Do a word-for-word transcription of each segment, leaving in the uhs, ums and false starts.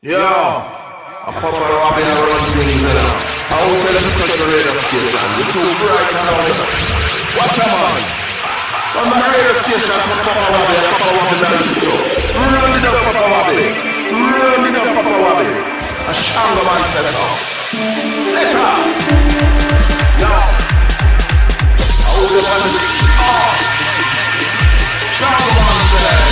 Yo, a Papa Robbie and run things in now. I will tell them to touch the radio station. You're too bright and all that. Watch a man. On the radio station, Papa Robbie and Papa Robbie and the studio. Run it up, Papa Robbie. Run it up, Papa Robbie. A stronger man set up. Let off. Yo. I will be on the street. Oh. Stronger man set up.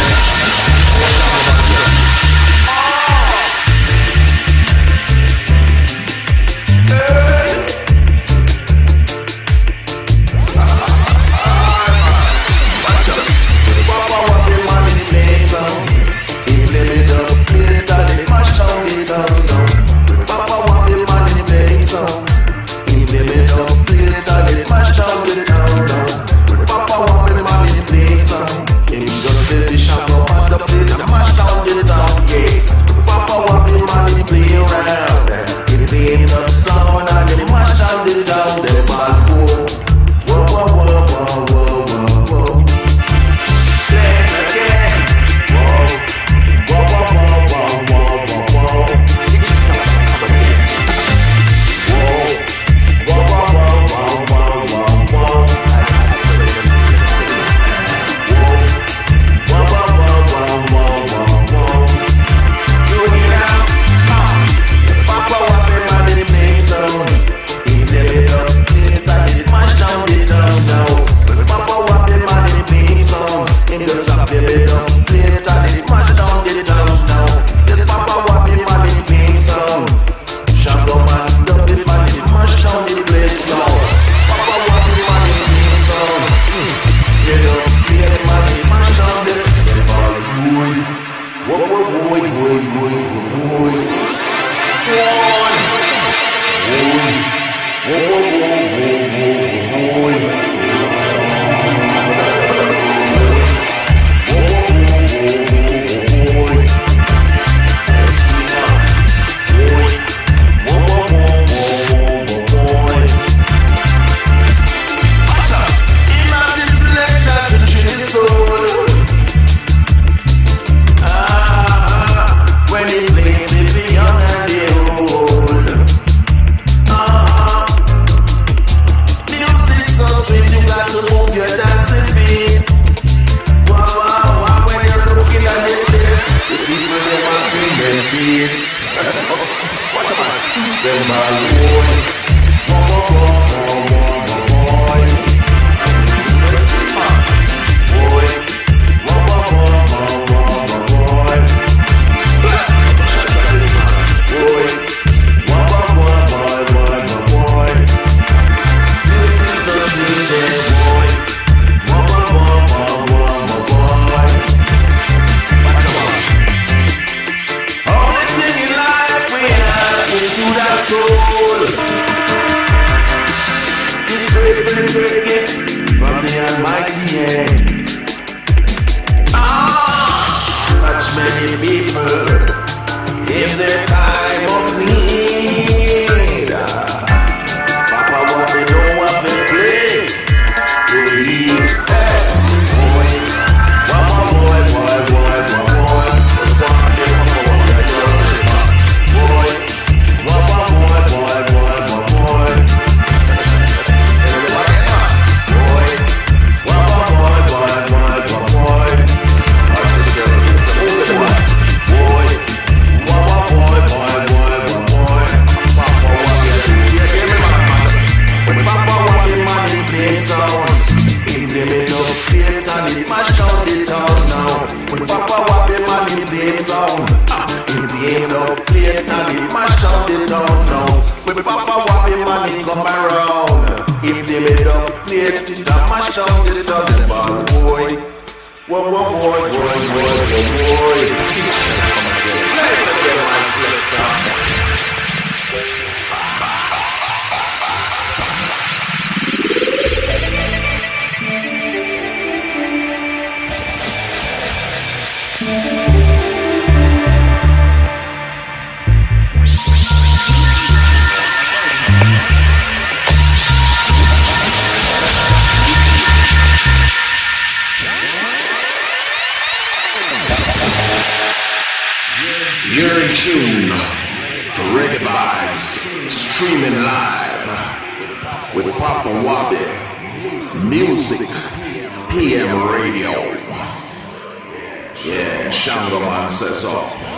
tune to Reggae Vibes, streaming live with Papa Wabi Music P M Radio. Yeah, Shango Man says so.